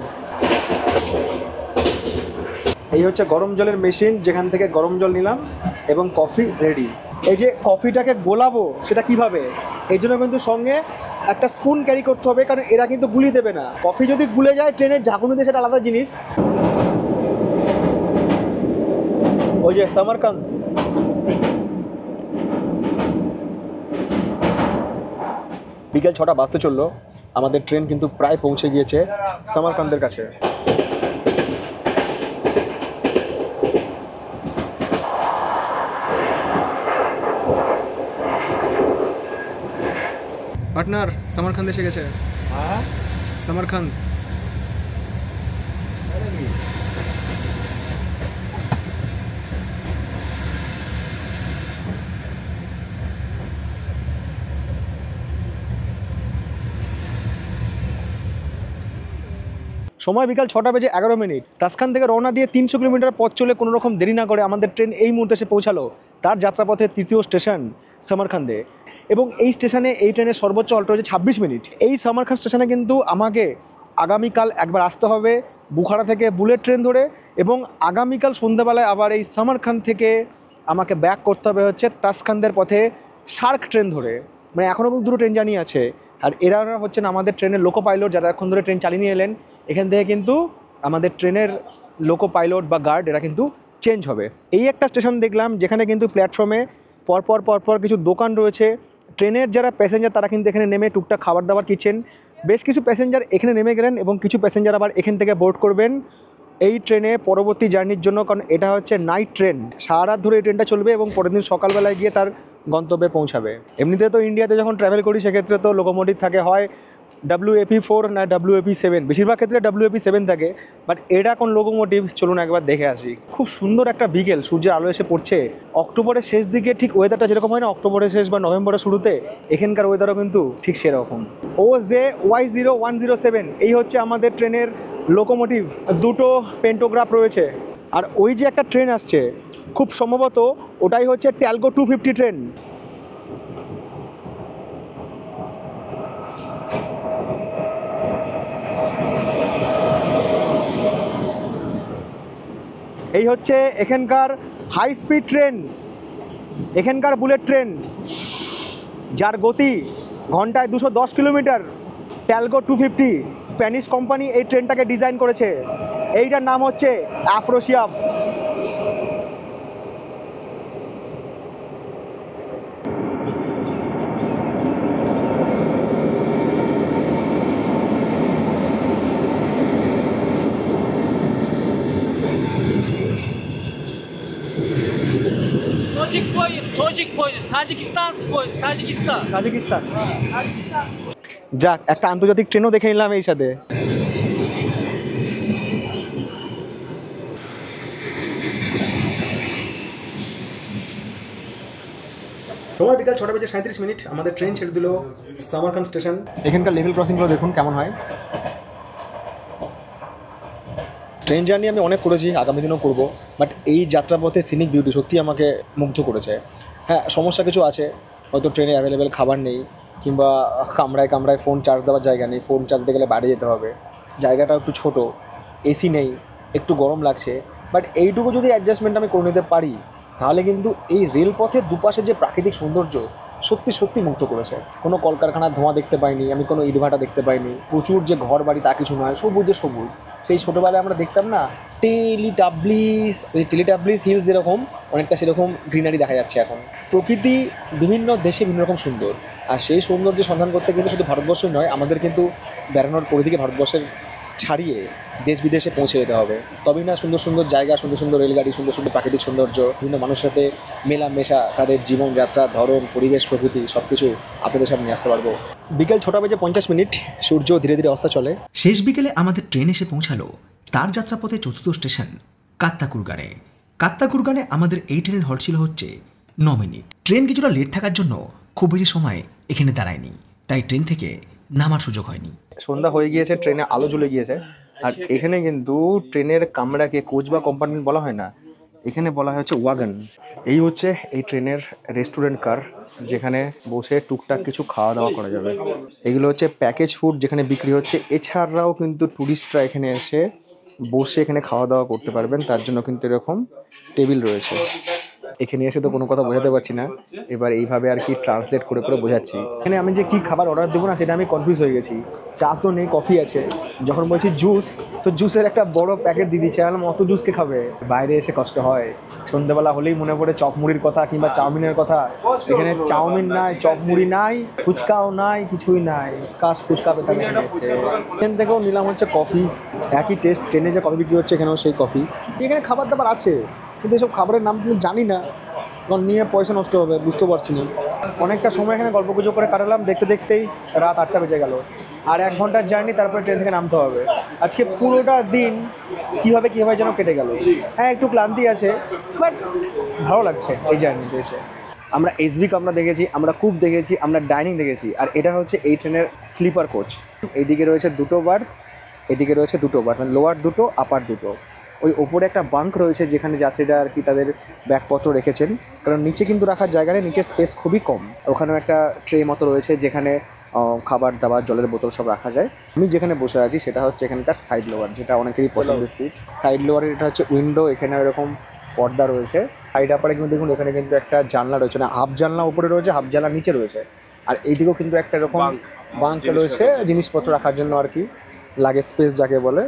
এই হচ্ছে গরম জলের মেশিন, যেখান থেকে গরম জল নিলাম এবং কফি রেডি। এই যে কফিটাকে গোলাবো সেটা কিভাবে, এই জন্য কিন্তু সঙ্গে একটা স্পুন ক্যারি করতে হবে, কারণ এরা কিন্তু গুলি দেবে না। কফি যদি গুলে যায় ট্রেনের ঝাঁকুনিতে সেটা আলাদা জিনিস। ওই যে সামারকান্দ, বিকেল 6টা বাজতে চললো, আমাদের ট্রেন কিন্তু প্রায় পৌঁছে গিয়েছে সামারকান্দের কাছে। পার্টনার সামারকান্দ এসে গেছে। হ্যাঁ, সামারকান্দ। সময় বিকাল 6টা বেজে 11 মিনিট। তাসখান থেকে রওনা দিয়ে 300 কিলোমিটার পথ চলে কোনো রকম দেরি না করে আমাদের ট্রেন এই মুহূর্তে এসে পৌঁছালো তার যাত্রাপথের 3য় স্টেশন সামারকান্দে। এবং এই স্টেশনে এই ট্রেনের সর্বোচ্চ অল্ট হচ্ছে 26 মিনিট। এই সামারকান্দ স্টেশনে কিন্তু আমাকে আগামীকাল একবার আসতে হবে বুখারা থেকে বুলেট ট্রেন ধরে, এবং আগামীকাল সন্ধ্যাবেলায় আবার এই সামারকান্দ থেকে আমাকে ব্যাক করতে হবে হচ্ছে তাসখান্দের পথে শার্ক ট্রেন ধরে। মানে এখনও কিন্তু 2টো ট্রেন জার্নি আছে। আর এরা হচ্ছেন আমাদের ট্রেনের লোকো পাইলট, যারা এখন ধরে ট্রেন চালিয়ে নিয়ে এলেন। এখান থেকে কিন্তু আমাদের ট্রেনের লোকো পাইলট বা গার্ড এরা কিন্তু চেঞ্জ হবে। এই একটা স্টেশন দেখলাম যেখানে কিন্তু প্ল্যাটফর্মে পরপর কিছু দোকান রয়েছে। ট্রেনের যারা প্যাসেঞ্জার তারা কিন্তু এখানে নেমে টুকটাক খাবার দাবার কিনছেন। বেশ কিছু প্যাসেঞ্জার এখানে নেমে গেলেন এবং কিছু প্যাসেঞ্জার আবার এখান থেকে বোর্ড করবেন এই ট্রেনে পরবর্তী জার্নির জন্য, কারণ এটা হচ্ছে নাইট ট্রেন। সারা রাত ধরে এই ট্রেনটা চলবে এবং পরের দিন সকালবেলায় গিয়ে তার গন্তব্যে পৌঁছাবে। এমনিতে তো ইন্ডিয়াতে যখন ট্রাভেল করি সেক্ষেত্রে তো লোকোমোটিভ থাকে, হয় WAP4 না WAP7, বেশিরভাগ ক্ষেত্রে WAP7 থাকে, বাট এটা কোন লোকোমোটিভ চলুন একবার দেখে আসি। খুব সুন্দর একটা বিকেল, সূর্যের আলো এসে পড়ছে। অক্টোবরের শেষ দিকে ঠিক ওয়েদারটা যেরকম হয় না অক্টোবরের শেষ বা নভেম্বরের শুরুতে, এখানকার ওয়েদারও কিন্তু ঠিক সেরকম। OJ-Y0107 এই হচ্ছে আমাদের ট্রেনের লোকোমোটিভ। দুটো পেন্টোগ্রাফ রয়েছে, আর ওই যে একটা ট্রেন আসছে খুব সম্ভবত ওটাই হচ্ছে ট্যালগো 250 ট্রেন। এই হচ্ছে এখানকার হাই স্পিড ট্রেন, এখানকার বুলেট ট্রেন, যার গতি ঘন্টায় 210 কিলোমিটার। ট্যালগো 250 স্প্যানিশ কোম্পানি এই ট্রেনটাকে ডিজাইন করেছে। এইটার নাম হচ্ছে Afrosiyob.
Tojik poyuz, Tajikistanski poyuz, Tajikistan.
Tajikistan. যাক, একটা আন্তর্জাতিক ট্রেনও দেখে নিলাম এই সাথে। তোমার বিকাল 6:37, আমাদের ট্রেন ছেড়ে দিল সামারখান স্টেশন। এখানকার লেভেল ক্রসিংগুলো দেখুন কেমন হয়। ট্রেন জার্নি আমি অনেক করেছি, আগামী দিনও করবো, বাট এই যাত্রাপথে সিনিক বিউটি সত্যি আমাকে মুগ্ধ করেছে। হ্যাঁ, সমস্যা কিছু আছে, হয়তো ট্রেনে অ্যাভেলেবেল খাবার নেই, কিংবা কামরায় কামরায় ফোন চার্জ দেওয়ার জায়গা নেই, ফোন চার্জ দিতে গেলে বাইরে যেতে হবে, জায়গাটা একটু ছোট, এসি নেই, একটু গরম লাগছে, বাট এইটুকু যদি অ্যাডজাস্টমেন্ট আমি করে নিতে পারি তাহলে কিন্তু এই রেলপথের দুপাশের যে প্রাকৃতিক সৌন্দর্য সত্যি সত্যি মুগ্ধ করেছে। কোনো কলকারখানার ধোঁয়া দেখতে পাইনি আমি, কোনো ইটভাটা দেখতে পাইনি, প্রচুর যে ঘর বাড়ি তা কিছু নয়, সবুজে সবুজ। সেই ছোটোবেলায় আমরা দেখতাম না টেলিটাবলিস হিলস, যেরকম অনেকটা সেরকম গ্রিনারি দেখা যাচ্ছে এখন। প্রকৃতি বিভিন্ন দেশে বিভিন্ন রকম সুন্দর, আর সেই সৌন্দর্য সন্ধান করতে কিন্তু শুধু ভারতবর্ষই নয়, আমাদের কিন্তু বেড়ানোর পরিধিকে ভারতবর্ষের ছাড়িয়ে দেশ বিদেশে পৌঁছে যেতে হবে। তবেই না সুন্দর সুন্দর জায়গা, সুন্দর সুন্দর রেলগাড়ি, সুন্দর সুন্দর প্রাকৃতিক সৌন্দর্য, বিভিন্ন মানুষের সাথে মেলামেশা, তাদের জীবনযাত্রার ধরন, পরিবেশ, প্রকৃতি সব কিছু আপনাদের সামনে নিয়ে আসতে পারবো। বিকেল 6:50, সূর্য ধীরে ধীরে অস্ত চলে।
শেষ বিকেলে আমাদের ট্রেন এসে পৌঁছালো তার যাত্রাপথে চতুর্থ স্টেশন কাত্তাকুরগানে। কাত্তাকুরগানে আমাদের এই ট্রেনের হল্ট ছিল হচ্ছে 9 মিনিট। ট্রেন কিছুটা লেট থাকার জন্য খুব বেশি সময় এখানে দাঁড়ায়নি, তাই ট্রেন থেকে নামার সুযোগ হয়নি।
সন্ধ্যা হয়ে গিয়েছে, ট্রেনে আলো জ্বলে গিয়েছে, আর এখানে কিন্তু ট্রেনের কামরাকে কোচ বা কম্পার্টমেন্ট বলা হয় না, এখানে বলা হয় হচ্ছে ওয়াগন। এই হচ্ছে এই ট্রেনের রেস্টুরেন্ট কার, যেখানে বসে টুকটাক কিছু খাওয়া দাওয়া করা যাবে। এগুলো হচ্ছে প্যাকেজ ফুড যেখানে বিক্রি হচ্ছে। এছাড়াও কিন্তু ট্যুরিস্টরা এখানে এসে বসে এখানে খাওয়া দাওয়া করতে পারবেন, তার জন্য কিন্তু এরকম টেবিল রয়েছে। এখানে এসে তো কোনো কথা বোঝাতে পারছি না, এবার এইভাবে আর কি ট্রান্সলেট করে করে বোঝাচ্ছি। এখানে আমি যে কী খাবার অর্ডার দেবো না সেটা আমি কনফিউজ হয়ে গেছি। চা তো নেই, কফি আছে। যখন বলছি জুস, তো জুসের একটা বড় প্যাকেট দিয়ে দিচ্ছে, আমি অত জুস কে খাবে? বাইরে এসে কষ্ট হয়। সন্ধ্যেবেলা হলেই মনে পড়ে চপ মুড়ির কথা কিংবা চাউমিনের কথা। এখানে চাউমিন নাই, চপ মুড়ি নাই, ফুচকাও নাই, কিছুই নাই। কাশ ফুচকা পেতাম এখানে এসে। এখান থেকেও নিলাম হচ্ছে কফি, একই টেস্ট। ট্রেনে যে কফি বিক্রি হচ্ছে এখানেও সেই কফি। এখানে খাবার দাবার আছে, কিন্তু এসব খাবারের নাম তুমি জানি না, কারণ নিয়ে পয়সা নষ্ট হবে, বুঝতে পারছি না। অনেকটা সময় এখানে গল্পগুজব করে কাটালাম, দেখতে দেখতেই রাত 8টা বেজে গেল। আর 1 ঘন্টার জার্নি, তারপরে ট্রেন থেকে নামতে হবে। আজকে পুরোটা দিন কীভাবে যেন কেটে গেল। হ্যাঁ, একটু ক্লান্তি আছে, বাট ভালো লাগছে এই জার্নিতে এসে। আমরা এসবি কামরা দেখেছি, আমরা কূপ দেখেছি, আমরা ডাইনিং দেখেছি, আর এটা হচ্ছে এই ট্রেনের স্লিপার কোচ। এইদিকে রয়েছে 2টো বার্থ, এদিকে রয়েছে 2টো বার্থ, মানে লোয়ার 2টো, আপার 2টো। ওই ওপরে একটা বাঙ্ক রয়েছে যেখানে যাত্রীরা আর কি তাদের ব্যাগপত্র রেখেছেন, কারণ নিচে কিন্তু রাখার জায়গা নেই, নিচের স্পেস খুবই কম। ওখানেও একটা ট্রে মতো রয়েছে যেখানে খাবার দাবার, জলের বোতল সব রাখা যায়। আমি যেখানে বসে আছি সেটা হচ্ছে এখানকার সাইড লোয়ার, যেটা অনেকেরই পছন্দের সিট। সাইড লোয়ারের এটা হচ্ছে উইন্ডো, এখানে এরকম পর্দা রয়েছে। সাইড আপারে কিন্তু দেখুন এখানে কিন্তু একটা জানলা রয়েছে, না হাফ জানলা উপরে রয়েছে, হাফ জানলা নিচে রয়েছে। আর এইদিকেও কিন্তু একটা এরকম বাঙ্ক রয়েছে জিনিসপত্র রাখার জন্য আর কি, লাগে স্পেস যাকে বলে।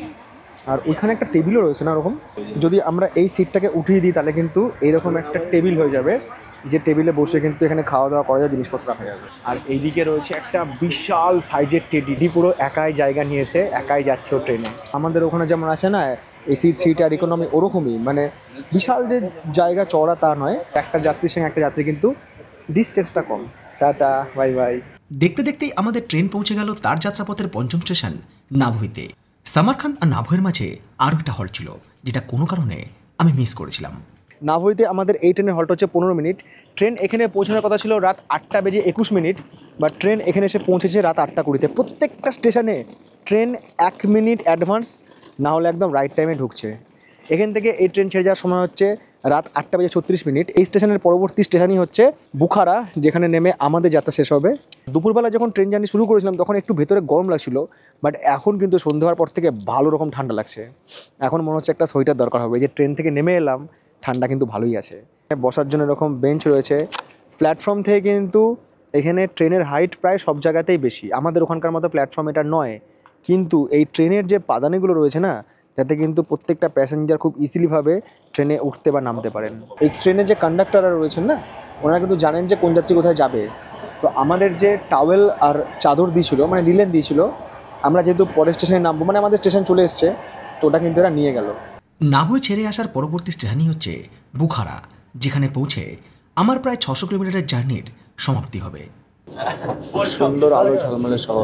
আর ওইখানে একটা টেবিলও রয়েছে না ওরকম। যদি আমরা এই সিটটাকে উঠিয়ে দিই তাহলে কিন্তু এইরকম একটা টেবিল হয়ে যাবে, যে টেবিলে বসে কিন্তু এখানে খাওয়া দাওয়া করা যায়, জিনিসপত্র রাখা যাবে। আর এইদিকে রয়েছে একটা বিশাল সাইজের টেডি, পুরো একাই জায়গা নিয়েছে, একাই যাচ্ছে ও ট্রেনে। আমাদের ওখানে যেমন আছে না এসি 3 আর ইকোনমি, ওরকমই, মানে বিশাল যে জায়গা চওড়া তা নয়। একটা যাত্রীর সঙ্গে একটা যাত্রী কিন্তু ডিস্টেন্সটা কম। Tata, bye bye.
দেখতে দেখতেই আমাদের ট্রেন পৌঁছে গেল তার যাত্রাপথের পঞ্চম স্টেশন নাভুইতে। সামারকান্দ আর নাভুয়ের মাঝে আরও একটা হল্ট ছিল, যেটা কোনো কারণে আমি মিস করেছিলাম।
নাভুইতে আমাদের এই ট্রেনের হল্ট হচ্ছে 15 মিনিট। ট্রেন এখানে পৌঁছানোর কথা ছিল রাত 8:21, বাট ট্রেন এখানে এসে পৌঁছেছে রাত 8:20। প্রত্যেকটা স্টেশনে ট্রেন 1 মিনিট অ্যাডভান্স, না হলে একদম রাইট টাইমে ঢুকছে। এখান থেকে এই ট্রেন ছেড়ে যাওয়ার সময় হচ্ছে রাত 8:36। এই স্টেশনের পরবর্তী স্টেশনই হচ্ছে বুখারা, যেখানে নেমে আমাদের যাত্রা শেষ হবে। দুপুরবেলা যখন ট্রেন জার্নি শুরু করেছিলাম তখন একটু ভেতরে গরম লাগছিল, বাট এখন কিন্তু সন্ধ্যে হওয়ার পর থেকে ভালো রকম ঠান্ডা লাগছে। এখন মনে হচ্ছে একটা সোয়েটার দরকার হবে। যে ট্রেন থেকে নেমে এলাম, ঠান্ডা কিন্তু ভালোই আছে। বসার জন্য এরকম বেঞ্চ রয়েছে। প্ল্যাটফর্ম থেকে কিন্তু এখানে ট্রেনের হাইট প্রায় সব জায়গাতেই বেশি, আমাদের ওখানকার মতো প্ল্যাটফর্ম এটা নয়। কিন্তু এই ট্রেনের যে পাদানিগুলো রয়েছে না, যাতে কিন্তু প্রত্যেকটা প্যাসেঞ্জার খুব ইজিলিভাবে ট্রেনে উঠতে বা নামতে পারেন। এই ট্রেনে যে কন্ডাক্টররা রয়েছেন না, ওনারা কিন্তু জানেন যে কোন যাত্রী কোথায় যাবে। তো আমাদের যে টাওয়েল আর চাদর দিয়েছিল, মানে লিলেন দিয়েছিল, আমরা যেহেতু পরের স্টেশনে নামবো, মানে আমাদের স্টেশন চলে এসছে, তো ওটা কিন্তু এরা নিয়ে গেল।
নাভুই ছেড়ে আসার পরবর্তী স্টেশনই হচ্ছে বুখারা, যেখানে পৌঁছে আমার প্রায় 600 কিলোমিটারের জার্নির সমাপ্তি হবে।
সুন্দর আলো ঝলমলে শহর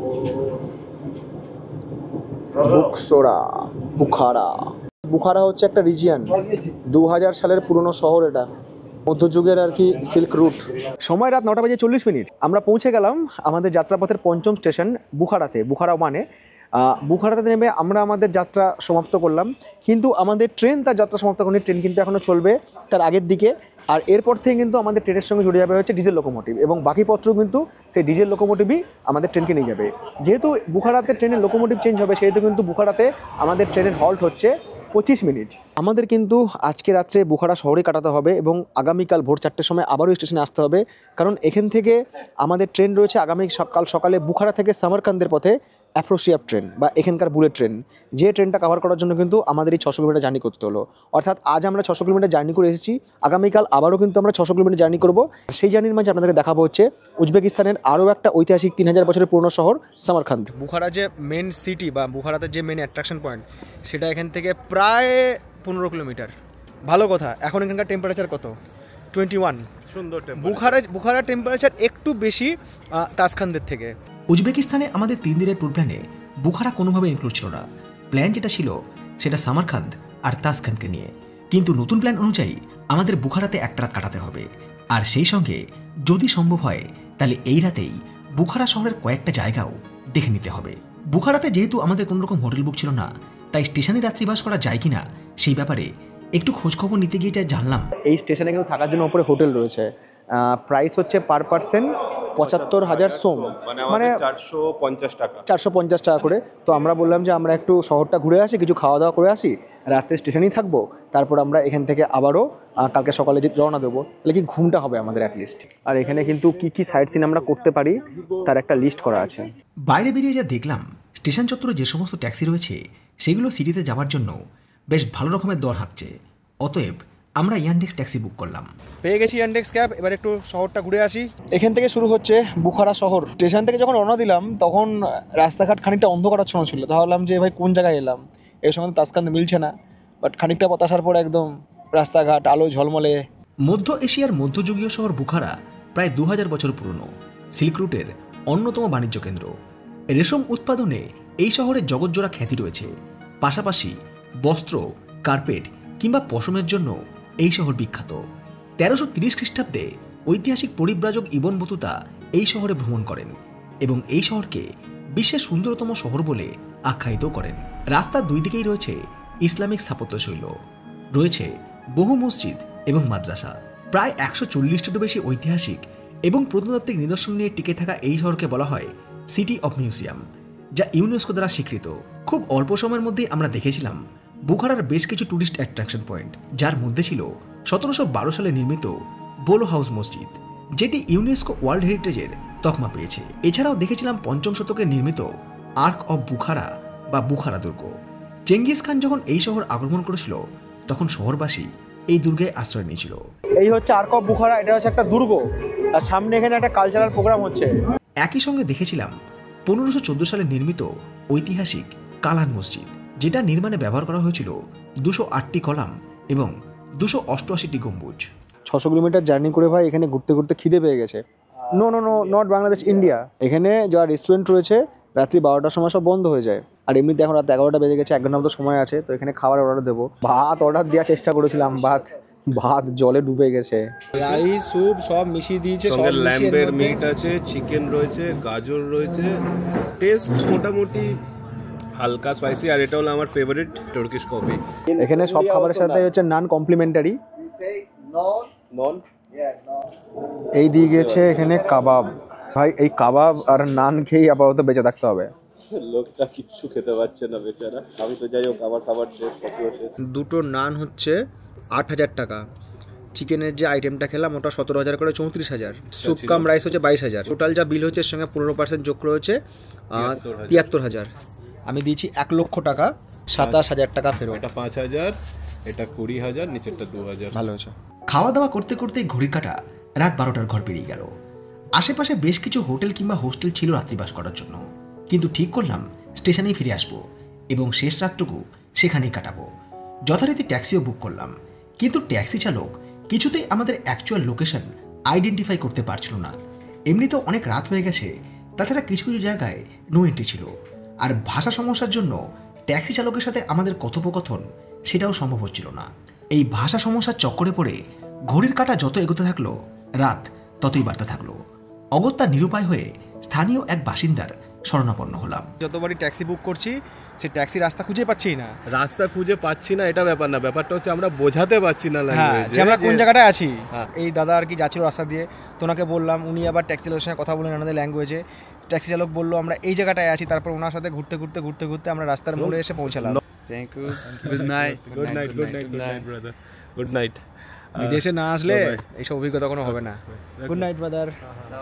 বুকসোরা, বুখারা। বুখারা হচ্ছে একটা রিজিয়ন, 2000 সালের পুরনো শহর। এটা মধ্যযুগের আর কি সিল্ক রুট। সময় রাত 9:40। আমরা পৌঁছে গেলাম আমাদের যাত্রাপথের পঞ্চম স্টেশন বুখারাতে। বুখারা মানে বুখারাতে নেমে আমরা আমাদের যাত্রা সমাপ্ত করলাম। কিন্তু আমাদের ট্রেন তার যাত্রা সমাপ্ত করেনি, ট্রেন কিন্তু এখনও চলবে তার আগের দিকে। আর এরপর থেকে কিন্তু আমাদের ট্রেনের সঙ্গে জুড়ে যাবে হচ্ছে ডিজেল লোকোমোটিভ, এবং বাকি পত্র কিন্তু সেই ডিজেল লোকোমোটিভই আমাদের ট্রেনকে নিয়ে যাবে। যেহেতু বুখারাতে ট্রেনের লোকোমোটিভ চেঞ্জ হবে, সেহেতু কিন্তু বুখারাতে আমাদের ট্রেনের হল্ট হচ্ছে 25 মিনিট। আমাদের কিন্তু আজকে রাত্রে বুখারা শহরে কাটাতে হবে এবং আগামীকাল ভোর 4টের সময় আবারও স্টেশনে আসতে হবে, কারণ এখান থেকে আমাদের ট্রেন রয়েছে আগামী সকালে বুখারা থেকে সামারকান্দের পথে অ্যাফ্রোসিয়াপ ট্রেন বা এখানকার বুলেট ট্রেন। যে ট্রেনটা কভার করার জন্য কিন্তু আমাদের এই 600 কিলোমিটার জার্নি করতে হলো। অর্থাৎ আজ আমরা 600 কিলোমিটার জার্নি করে এসেছি, আগামীকাল আবারও কিন্তু আমরা 600 কিলোমিটার জার্নি করবো। সেই জার্নির মাঝে আপনাদেরকে দেখাবো হচ্ছে উজবেকিস্তানের আরও একটা ঐতিহাসিক 3000 বছরের পুরনো শহর সামারকান্দ। বুখারা যে মেন সিটি বা বুখারাতে যে মেন অ্যাট্রাকশন পয়েন্ট, সেটা এখান থেকে প্রায় 15 কিলোমিটার। ভালো কথা, এখন এখানকার টেম্পারেচার কত? 21।
সুন্দর
বুখারা টেম্পারেচার একটু বেশি তাসখান্দের থেকে।
উজবেকিস্তানে আমাদের 3 দিনের ট্যুর প্ল্যানে বুখারা কোনোভাবে ইনক্লুড ছিল না। প্ল্যান যেটা ছিল সেটা সামারকান্দ আর তাসখান্দকে নিয়ে, কিন্তু নতুন প্ল্যান অনুযায়ী আমাদের বুখারাতে একটা রাত কাটাতে হবে। আর সেই সঙ্গে যদি সম্ভব হয় তাহলে এই রাতেই বুখারা শহরের কয়েকটা জায়গাও দেখে নিতে হবে। বুখারাতে যেহেতু আমাদের কোনো রকম হোটেল বুক ছিল না, তাই স্টেশনে রাত্রিবাস করা যায় কিনা সেই ব্যাপারে একটু খোঁজখবর নিতে গিয়ে যা জানলাম,
এই স্টেশনে কিন্তু থাকার জন্য উপরে হোটেল রয়েছে। প্রাইস হচ্ছে পার পার্সন 75,000 সোম, মানে
450 টাকা।
450 টাকা করে। তো আমরা বললাম যে আমরা একটু শহরটা ঘুরে আসি, কিছু খাওয়া দাওয়া করে আসি, রাত্রে স্টেশনেই থাকবো, তারপর আমরা এখান থেকে আবারও কালকে সকালে যে রওনা দেবো, তাহলে কি ঘুমটা হবে আমাদের অ্যাটলিস্ট। আর এখানে কিন্তু কী কী সাইট সিন আমরা করতে পারি তার একটা লিস্ট করা আছে।
বাইরে বেরিয়ে যা দেখলাম, স্টেশন চত্বরে যে সমস্ত ট্যাক্সি রয়েছে সেগুলো সিটিতে যাওয়ার জন্য বেশ ভালো রকমের দর হাঁকছে। অতএব আমরা ইয়ান্ডেক্স ট্যাক্সি বুক করলাম।
পেয়ে গেছি ইয়ান্ডেক্স ক্যাব, এবার একটু শহরটা ঘুরে আসি। এখান থেকে শুরু হচ্ছে বুখারা শহর। স্টেশন থেকে যখন রওনা দিলাম তখন রাস্তাঘাট খানিকটা অন্ধকারাচ্ছন্ন ছিল। ভাবলাম যে ভাই কোন জায়গায় এলাম, এর সঙ্গে তো তাসখান্দ মিলছে না। বাট খানিকটা পথ আসার পর একদম রাস্তাঘাট আলো ঝলমলে।
মধ্য এশিয়ার মধ্যযুগীয় শহর বুখারা প্রায় 2000 বছর পুরনো, সিল্ক রুটের অন্যতম বাণিজ্য কেন্দ্র। রেশম উৎপাদনে এই শহরের জগৎজোড়া খ্যাতি রয়েছে। পাশাপাশি বস্ত্র, কার্পেট কিংবা পশমের জন্য এই শহর বিখ্যাত। 1330 খ্রিস্টাব্দে ঐতিহাসিক পরিব্রাজক ইবন বতুতা এই শহরে ভ্রমণ করেন এবং এই শহরকে বিশ্বের সুন্দরতম শহর বলে আখ্যায়িত করেন। রাস্তার দুই দিকেই রয়েছে ইসলামিক স্থাপত্যশৈল, রয়েছে বহু মসজিদ এবং মাদ্রাসা। প্রায় 140টিরও বেশি ঐতিহাসিক এবং প্রত্নতাত্ত্বিক নিদর্শন নিয়ে টিকে থাকা এই শহরকে বলা হয় সিটি অফ মিউজিয়াম, যা ইউনেস্কো দ্বারা স্বীকৃত। খুব অল্প সময়ের মধ্যেই আমরা দেখেছিলাম বুখারার বেশ কিছু ট্যুরিস্ট অ্যাট্রাকশন পয়েন্ট, যার মধ্যে ছিল 1712 সালে নির্মিত বোলো হাউস মসজিদ, যেটি ইউনেস্কো ওয়ার্ল্ড হেরিটেজের তকমা পেয়েছে। এছাড়াও দেখেছিলাম 5ম শতকে নির্মিত আর্ক অফ বুখারা বা বুখারা দুর্গ। চেঙ্গিস খান যখন এই শহর আক্রমণ করেছিল তখন শহরবাসী এই দুর্গে আশ্রয় নিয়েছিল।
এই হচ্ছে আর্ক অফ বুখারা, এটা হচ্ছে একটা দুর্গ, আর সামনে এখানে একটা কালচারাল প্রোগ্রাম হচ্ছে।
একই সঙ্গে দেখেছিলাম 1514 সালে নির্মিত ঐতিহাসিক কালান মসজিদ, যেটা নির্মাণে ব্যবহার করা হয়েছিল 208টি কলাম এবং 288টি গম্বুজ।
600 কিলোমিটার জার্নি করে ভাই এখানে ঘুরতে ঘুরতে খিদে পেয়ে গেছে। No no no not Bangladesh, India. এখানে যা রেস্টুরেন্ট রয়েছে রাত্রি 12টার সময় সব বন্ধ হয়ে যায়। আর এমনিতে এখন রাত 11টা বেজে গেছে, 1 ঘন্টার মতো সময় আছে। তো এখানে খাবার অর্ডার দেবো। ভাত অর্ডার দেওয়ার চেষ্টা করেছিলাম, ভাত জলে ডুবে গেছে। রাইস স্যুপ সব মিশিয়ে দিয়েছে,
সঙ্গে ল্যাম্বের মিট আছে, চিকেন রয়েছে, গাজর রয়েছে। টেস্ট মোটামুটি হালকা স্পাইসি। আর এটা হলো আমার ফেভারিট টার্কিশ কফি।
এখানে সব খাবারের সাথে হচ্ছে নান কমপ্লিমেন্টারি।
নন
এই দিয়ে গেছে এখানে কাবাব। ভাই এই কাবাব আর নান খেয়েই আপাতত বেঁচে থাকতে হবে।
লোকটা কিচ্ছু খেতে পারছে না বেচারা। আমি তো যাই হোক খাবার শেষ, কফিও শেষ।
দুটো নান হচ্ছে 8,000 টাকা। চিকেনের যে আইটেমটা খেলাম ওটা 17,000 করে 34,000। স্যুপ কাম রাইস হচ্ছে 22,000। টোটাল যা বিল হচ্ছে এর সঙ্গে 15% যোগ রয়েছে 73,000। আমি দিয়েছি 1 লক্ষ টাকা, 27,000 টাকা ফেরত।
এটা 5,000, এটা 20,000, নিচেরটা 2,000।
ভালো হয়েছে।
খাওয়া দাওয়া করতে করতে ঘড়ির কাঁটা রাত 12টার ঘর পেরিয়ে গেল। আশেপাশে বেশ কিছু হোটেল কিংবা হোস্টেল ছিল রাত্রিবাস করার জন্য, কিন্তু ঠিক করলাম স্টেশনেই ফিরে আসবো এবং শেষ রাতটুকু সেখানেই কাটাবো। যথারীতি ট্যাক্সিও বুক করলাম, কিন্তু ট্যাক্সি চালক কিছুতেই আমাদের অ্যাকচুয়াল লোকেশন আইডেন্টিফাই করতে পারছিল না। এমনিতেও অনেক রাত হয়ে গেছে, তাছাড়া কিছু কিছু জায়গায় নো এন্ট্রি ছিল। আর ভাষা সমস্যার জন্য ট্যাক্সি চালকের সাথে আমাদের কথোপকথন সেটাও সম্ভব হচ্ছিল না। এই ভাষা সমস্যার চক্করে পড়ে ঘড়ির কাঁটা যত এগোতে থাকলো, রাত ততই বাড়তে থাকলো। অগত্যা নিরুপায় হয়ে স্থানীয় এক বাসিন্দার শরণাপন্ন হলাম।
যতবারই ট্যাক্সি বুক করছি সে ট্যাক্সি রাস্তা খুঁজে পাচ্ছি না।
রাস্তা খুঁজে পাচ্ছি না এটা ব্যাপার না, ব্যাপারটা হচ্ছে আমরা বোঝাতে পারছি না
যে আমরা কোন জায়গাটায় আছি।
হ্যাঁ।
এই দাদা আর কি যাচ্ছিল রাস্তা দিয়ে, তো ওনাকে বললাম, উনি আবার ট্যাক্সি চালকের সঙ্গে কথা বললেন আমাদের ল্যাঙ্গুয়েজে। ট্যাক্সি চালক বললো আমরা এই জায়গাটায় আছি। তারপর ওনার সাথে ঘুরতে ঘুরতে আমরা রাস্তার মোড়ে এসে পৌঁছালাম। Thank you, good night.
Brother, good night.
বিদেশে না আসলে এইসব অভিজ্ঞতা কোনো হবে না। Good night brother.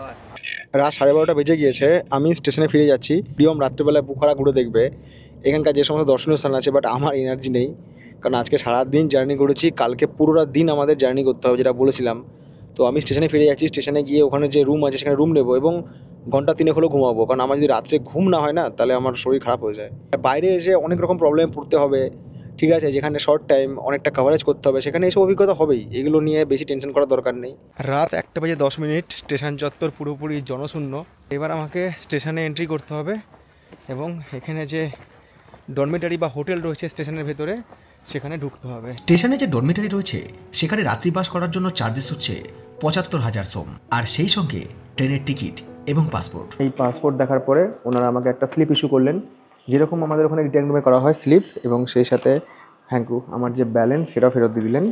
রাত 12:30 বেজে গিয়েছে, আমি স্টেশনে ফিরে যাচ্ছি। প্রিয়ম রাত্রেবেলায় বুখারা ঘুরে দেখবে এখানকার যে সমস্ত দর্শনীয় স্থান আছে, বাট আমার এনার্জি নেই, কারণ আজকে সারাদিন জার্নি করেছি। কালকে পুরোটা দিন আমাদের জার্নি করতে হবে, যেটা বলেছিলাম। তো আমি স্টেশনে ফিরে যাচ্ছি। স্টেশনে গিয়ে ওখানে যে রুম আছে সেখানে রুম নেবো এবং ঘন্টা 3 হলেও ঘুমাবো, কারণ আমার যদি রাত্রে ঘুম না হয় না তাহলে আমার শরীর খারাপ হয়ে যায়। বাইরে এসে অনেক রকম প্রবলেমে পড়তে হবে, ঠিক আছে, যেখানে শর্ট টাইম অনেকটা কভারেজ করতে হবে, সেখানে এসব অভিজ্ঞতা হবেই। এগুলো নিয়ে বেশি টেনশন করার দরকার নেই। রাত 1:10, স্টেশন চত্বর পুরোপুরি জনশূন্য। এবার আমাকে স্টেশনে এন্ট্রি করতে হবে এবং এখানে যে ডরমিটারি বা হোটেল রয়েছে স্টেশনের ভেতরে সেখানে ঢুকতে হবে।
স্টেশনে যে ডরমিটারি রয়েছে সেখানে রাত্রিবাস করার জন্য চার্জেস হচ্ছে 75,000 সোম, আর সেই সঙ্গে ট্রেনের টিকিট এবং পাসপোর্ট।
এই পাসপোর্ট দেখার পরে ওনারা আমাকে একটা স্লিপ ইস্যু করলেন, যেরকম আমাদের ওখানে রিটার্ন রুমে করা হয় স্লিপ, এবং সেই সাথে থ্যাংক ইউ আমার যে ব্যালেন্স সেটাও ফেরত দিয়ে দিলেন।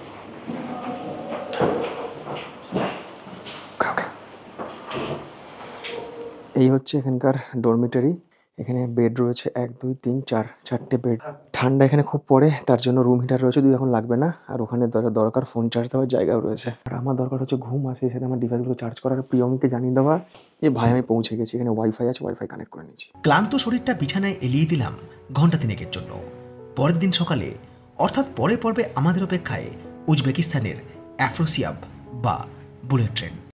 এই হচ্ছে এখানকার ডরমিটারি। এখানে বেড রয়েছে 1, 2, 3, 4 বেড। ঠান্ডা এখানে খুব পড়ে, তার জন্য রুম হিটার রয়েছে, দুই এখন লাগবে না। আর ওখানে দরকার ফোন চার্জ দেওয়ার জায়গাও রয়েছে। আর আমার দরকার হচ্ছে ঘুম আছে, সেই সাথে আমার ডিভাইসগুলো চার্জ করার, প্রিয়মকে জানিয়ে দেওয়া যে ভাই আমি পৌঁছে গেছি, এখানে ওয়াইফাই আছে, ওয়াইফাই কানেক্ট করে নিচ্ছি।
ক্লান্ত শরীরটা বিছানায় এলিয়ে দিলাম ঘন্টা 3 জন্য। পরের দিন সকালে অর্থাৎ পরের পর্বে আমাদের অপেক্ষায় উজবেকিস্তানের অ্যাফ্রোসিয়াব বা বুলেট ট্রেন।